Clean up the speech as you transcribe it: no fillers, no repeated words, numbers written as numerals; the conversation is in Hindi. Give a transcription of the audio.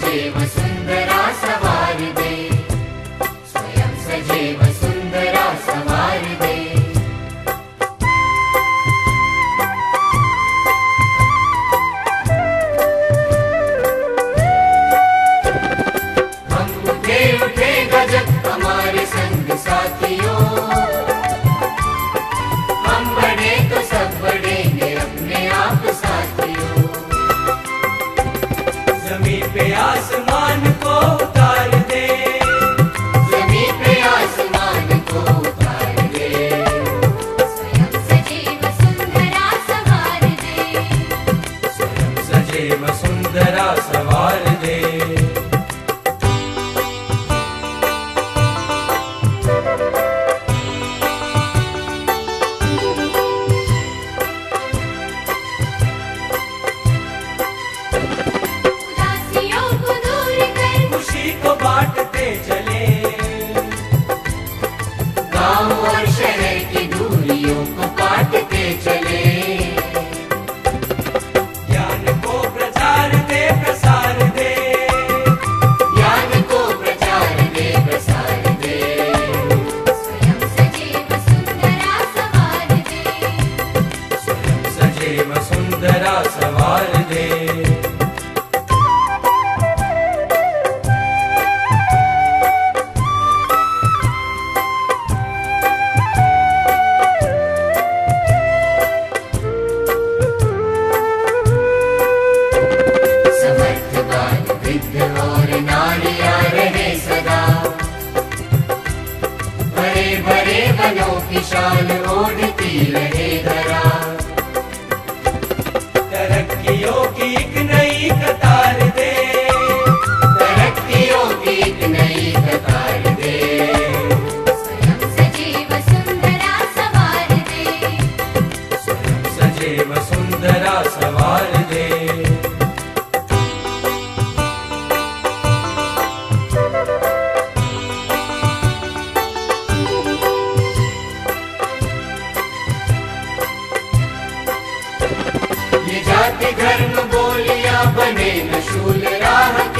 सजे वसुंधरा सवार दे, स्वयं सजे वसुंधरा सवार दे। हम उठे उठे गजब हमारे संग साथियों, हम बढ़े तो सब बढ़ेंगे अपने आप साथियों। जमीन पे आसमान को उतार दे, जमीन पे आसमान को उतार दे, स्वयं सजे वसुंधरा सवार दे, स्वयं सजे वसुंधरा सवार दे। उदासियों को दूर कर खुशी को बांटते चले, गांव और शहर की दूरियों को काटते चले। ज्ञान को प्रचार दे प्रसार दे, ज्ञान को प्रचार दे प्रसार दे, स्वयं सजे वसुंधरा सवार दे, स्वयं सजे वसुंधरा सवार दे। समर्थवान वृद्ध और नारियां रहे सदा, बड़े बड़े वनों की शान ओढ़ती रहे धरा। तरक्कियों की एक नई कतार दे, तरक्कियों की एक नई कतार दे, स्वयं सजे वसुंधरा सवार दे, स्वयं सजे वसुंधरा सवार दे। ये जाति धर्म बोलियां बने न शूल राह